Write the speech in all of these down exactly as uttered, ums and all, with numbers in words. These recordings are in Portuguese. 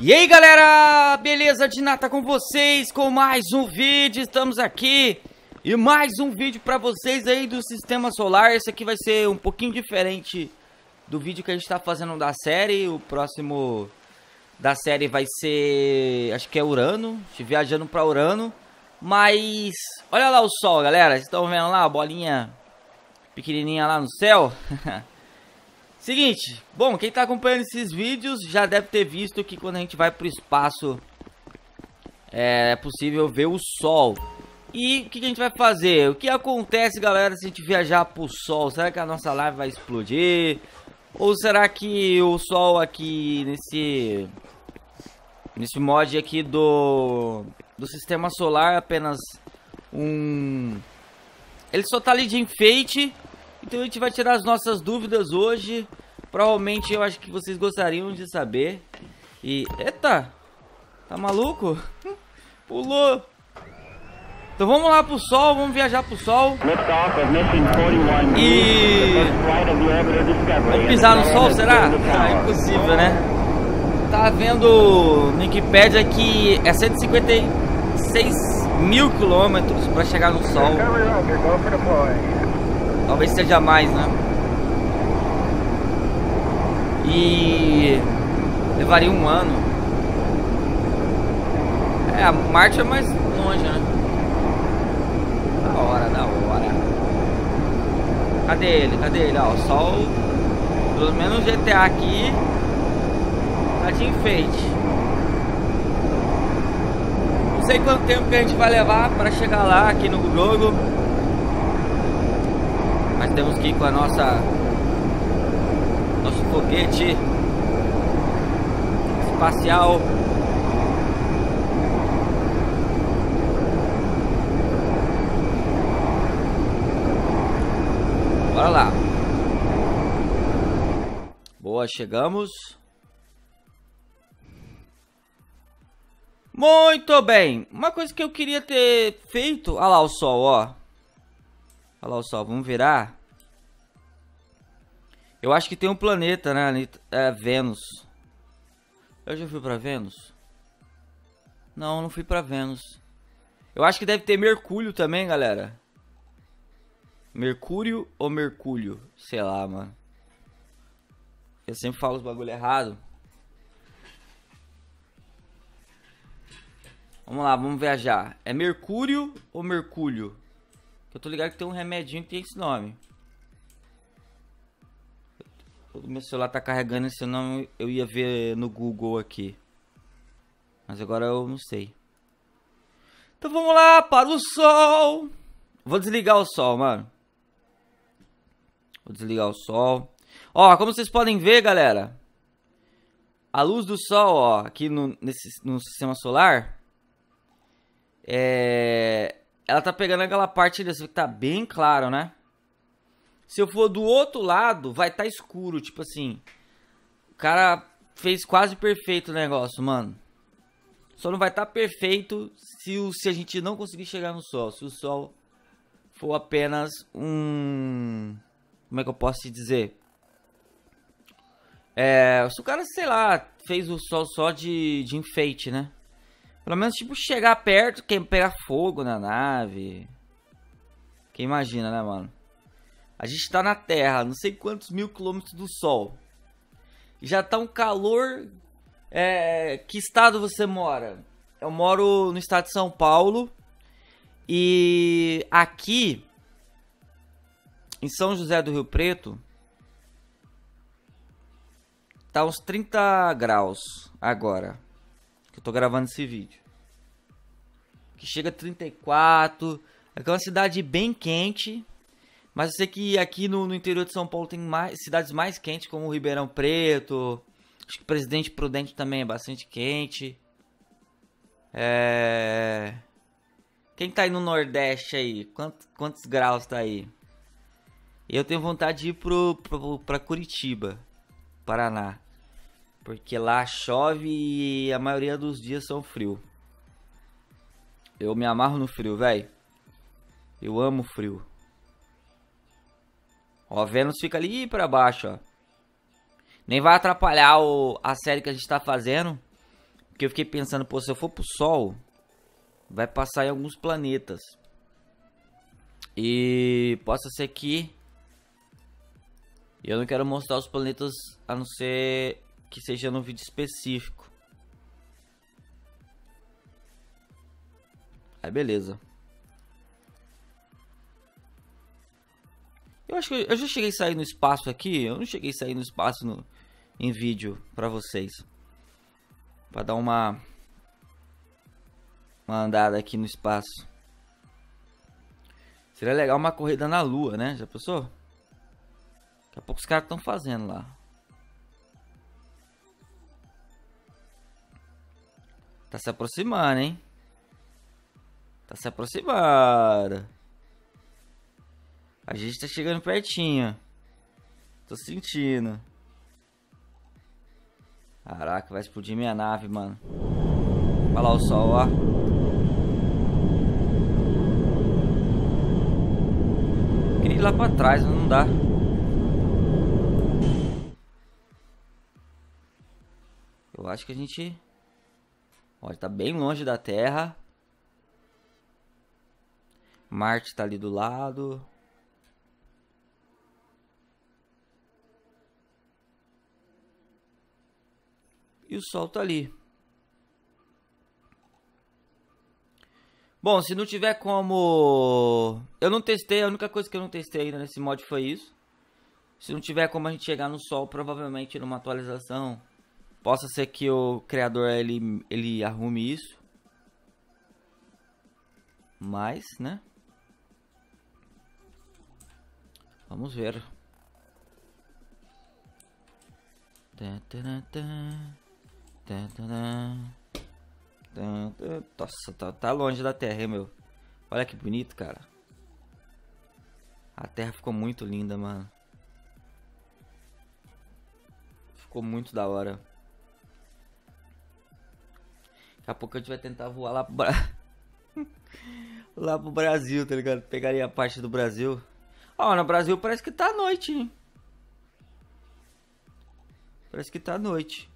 E aí galera, beleza? De nata com vocês com mais um vídeo, estamos aqui e mais um vídeo pra vocês aí do Sistema Solar. Esse aqui vai ser um pouquinho diferente do vídeo que a gente tá fazendo da série. O próximo da série vai ser, acho que é Urano, a gente viajando pra Urano. Mas, olha lá o sol galera, vocês estão vendo lá a bolinha pequenininha lá no céu? Seguinte, bom, quem tá acompanhando esses vídeos já deve ter visto que quando a gente vai pro espaço é possível ver o sol. E o que, que a gente vai fazer? O que acontece, galera, se a gente viajar pro sol? Será que a nossa live vai explodir? Ou será que o sol aqui nesse nesse mod aqui do do Sistema Solar é apenas um... ele só tá ali de enfeite? Então a gente vai tirar as nossas dúvidas hoje. Provavelmente eu acho que vocês gostariam de saber. E... eita! Tá maluco? Pulou! Então vamos lá pro sol, vamos viajar pro sol. E... vamos pisar no sol, será? Ah, é impossível, né? Tá vendo no Wikipedia que é cento e cinquenta e seis mil quilômetros pra chegar no sol. Talvez seja mais, né? E levaria um ano. É, a Marte é mais longe, né? Da hora, da hora. Cadê ele? Cadê ele? Ó, o sol, pelo menos o G T A aqui tá de enfeite. Não sei quanto tempo que a gente vai levar para chegar lá aqui no jogo. Mas temos que ir com a nossa nosso foguete espacial. Bora lá. Boa, chegamos. Muito bem. Uma coisa que eu queria ter feito... olha lá o sol, ó. Olha lá o sol, vamos virar. Eu acho que tem um planeta, né? Ali, é Vênus. Eu já fui pra Vênus? Não, não fui pra Vênus. Eu acho que deve ter Mercúrio também, galera. Mercúrio ou Mercúrio? Sei lá, mano. Eu sempre falo os bagulho errado. Vamos lá, vamos viajar. É Mercúrio ou Mercúrio? Eu tô ligado que tem um remedinho que tem esse nome. O meu celular tá carregando esse nome, eu ia ver no Google aqui. Mas agora eu não sei. Então vamos lá para o sol. Vou desligar o sol, mano. Vou desligar o sol. Ó, como vocês podem ver, galera. A luz do sol, ó, aqui no, nesse, no sistema solar. É... ela tá pegando aquela parte dessa que tá bem claro, né? Se eu for do outro lado, vai estar tá escuro, tipo assim. O cara fez quase perfeito o negócio, mano. Só não vai estar tá perfeito se, o, se a gente não conseguir chegar no sol. Se o sol for apenas um... como é que eu posso te dizer? É... se o cara, sei lá, fez o sol só de, de enfeite, né? Pelo menos, tipo, chegar perto, quem pegar fogo na nave. Quem imagina, né, mano? A gente tá na Terra, não sei quantos mil quilômetros do Sol. Já tá um calor... É... que estado você mora? Eu moro no estado de São Paulo. E aqui, em São José do Rio Preto, tá uns trinta graus agora. Que eu tô gravando esse vídeo. Que chega a trinta e quatro. Aqui é uma cidade bem quente. Mas eu sei que aqui no, no interior de São Paulo tem mais, cidades mais quentes, como Ribeirão Preto. Acho que Presidente Prudente também é bastante quente. É... quem tá aí no Nordeste aí? Quantos, quantos graus tá aí? Eu tenho vontade de ir pro, pro, pra Curitiba, Paraná. Porque lá chove e a maioria dos dias são frio. Eu me amarro no frio, velho. Eu amo frio. Ó, Vênus fica ali pra baixo, ó. Nem vai atrapalhar o, a série que a gente tá fazendo. Porque eu fiquei pensando, pô, se eu for pro Sol, vai passar em alguns planetas. E possa ser que eu não quero mostrar os planetas a não ser que seja num vídeo específico. Aí beleza. Eu acho que eu já cheguei a sair no espaço aqui. Eu não cheguei a sair no espaço no, em vídeo pra vocês. Pra dar uma, uma andada aqui no espaço. Seria legal uma corrida na Lua, né? Já pensou? Daqui a pouco os caras estão fazendo lá. Tá se aproximando, hein? Tá se aproximando. A gente tá chegando pertinho. Tô sentindo. Caraca, vai explodir minha nave, mano. Olha lá o sol, ó. Queria ir lá pra trás, mas não dá. Eu acho que a gente... Olha, tá bem longe da Terra. Marte tá ali do lado. E o Sol tá ali. Bom, se não tiver como... Eu não testei, a única coisa que eu não testei ainda nesse mod foi isso. Se não tiver como a gente chegar no Sol, provavelmente numa atualização, possa ser que o criador ele, ele arrume isso. Mas, né? Vamos ver. Nossa, tá, tá longe da Terra, hein, meu? Olha que bonito, cara. A Terra ficou muito linda, mano. Ficou muito da hora. Daqui a pouco a gente vai tentar voar lá pro, Bra... lá pro Brasil, tá ligado? Pegaria a parte do Brasil. Ó, no Brasil parece que tá à noite, hein? Parece que tá à noite.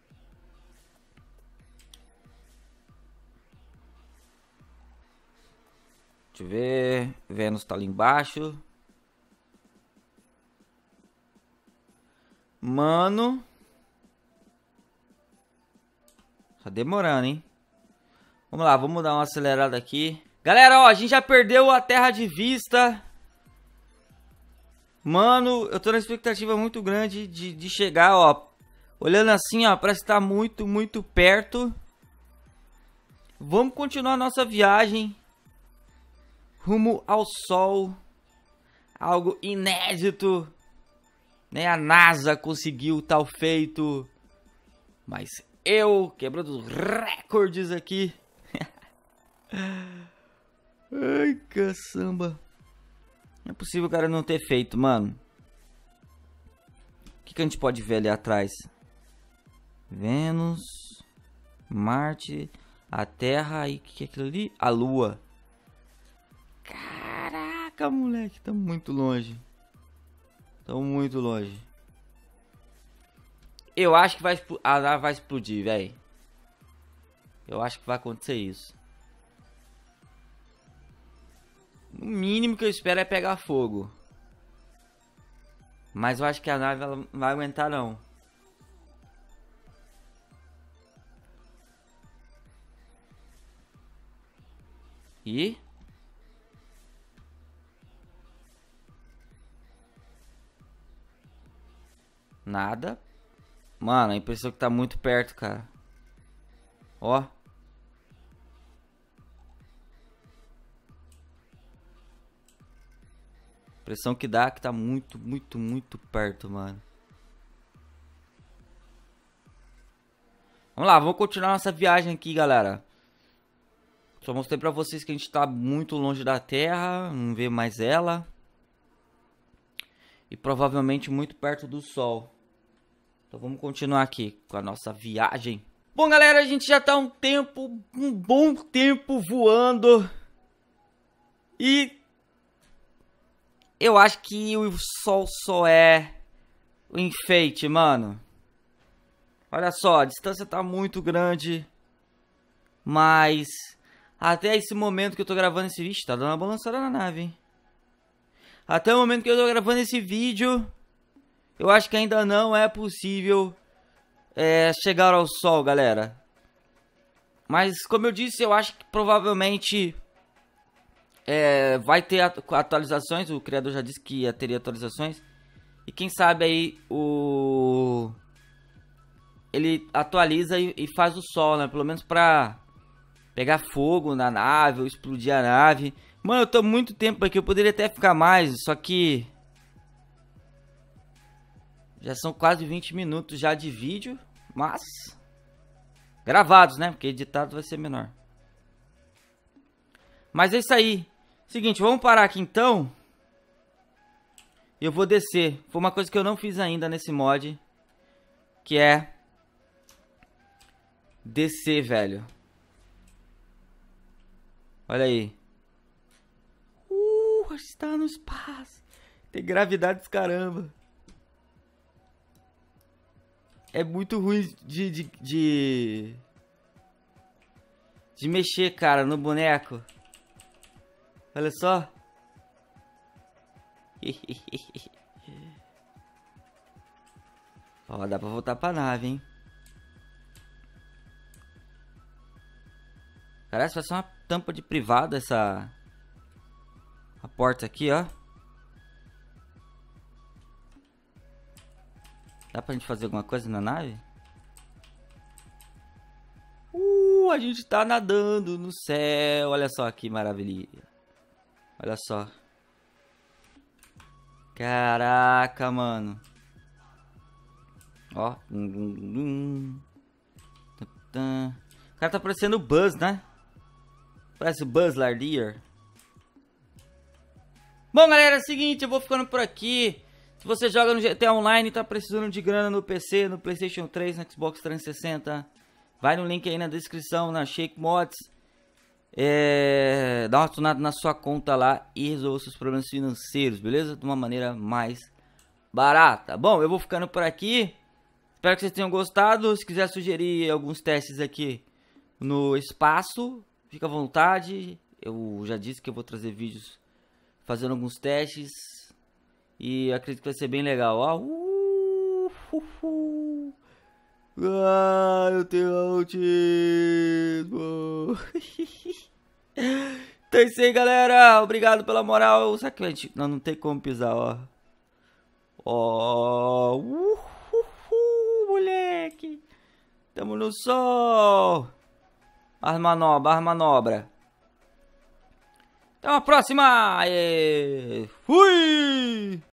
Deixa eu ver. Vênus tá ali embaixo. Mano. Tá demorando, hein? Vamos lá, vamos dar uma acelerada aqui. Galera, ó, a gente já perdeu a Terra de vista. Mano, eu tô na expectativa muito grande de, de chegar, ó. Olhando assim, ó, parece que tá muito, muito perto. Vamos continuar nossa viagem rumo ao Sol. Algo inédito, né? A NASA conseguiu tal feito. Mas eu, quebrando os recordes aqui. Ai, caçamba. Não é possível o cara não ter feito, mano. O que, que a gente pode ver ali atrás? Vênus, Marte, a Terra e o que, que é aquilo ali? A Lua. Caraca, moleque, tá muito longe. Tá muito longe. Eu acho que vai a nave vai explodir, velho. Eu acho que vai acontecer isso. O mínimo que eu espero é pegar fogo. Mas eu acho que a nave ela não vai aguentar não. E? Nada. Mano, a impressão que tá muito perto, cara. Ó. Impressão que dá que tá muito, muito, muito perto, mano. Vamos lá, vamos continuar nossa viagem aqui, galera. Só mostrei pra vocês que a gente tá muito longe da Terra. Não vê mais ela. E provavelmente muito perto do Sol. Então vamos continuar aqui com a nossa viagem. Bom, galera, a gente já tá um tempo, um bom tempo voando. E eu acho que o Sol só é o enfeite, mano. Olha só, a distância tá muito grande. Mas até esse momento que eu tô gravando esse vídeo, tá dando uma balançada na nave, hein? Até o momento que eu tô gravando esse vídeo, eu acho que ainda não é possível é, chegar ao sol, galera. Mas como eu disse, eu acho que provavelmente é, vai ter atualizações. O criador já disse que ia ter atualizações. E quem sabe aí o... ele atualiza e, e faz o sol, né? Pelo menos pra pegar fogo na nave ou explodir a nave. Mano, eu tô muito tempo aqui. Eu poderia até ficar mais, só que... já são quase vinte minutos já de vídeo. Mas... gravados, né? Porque editado vai ser menor. Mas é isso aí. Seguinte, vamos parar aqui então. Eu vou descer. Foi uma coisa que eu não fiz ainda nesse mod. Que é... descer, velho. Olha aí. Uh, está no espaço. Tem gravidade dos caramba. É muito ruim de, de, de... de mexer, cara, no boneco. Olha só. Ó, dá pra voltar pra nave, hein? Parece que vai ser uma tampa de privada essa... a porta aqui, ó. Dá pra gente fazer alguma coisa na nave? Uh, a gente tá nadando no céu. Olha só que maravilha. Olha só. Caraca, mano. Ó. O cara tá parecendo o Buzz, né? Parece o Buzz Lightyear. Bom, galera, é o seguinte. Eu vou ficando por aqui. Se você joga no G T A Online e tá precisando de grana no P C, no PlayStation três, no Xbox trezentos e sessenta, vai no link aí na descrição, na Shake Mods. É, dá uma tunada na sua conta lá e resolva seus problemas financeiros, beleza? De uma maneira mais barata. Bom, eu vou ficando por aqui. Espero que vocês tenham gostado. Se quiser sugerir alguns testes aqui no espaço, fica à vontade. Eu já disse que eu vou trazer vídeos fazendo alguns testes. E acredito que vai ser bem legal, ó. Uh, uh, uh. Ah, eu tenho autismo. Então é isso aí, galera. Obrigado pela moral. Será que a gente... não, não tem como pisar, ó. Ó. Uh, uh, uh, moleque. Tamo no sol. As manobras, as manobras. Até uma próxima. E... fui.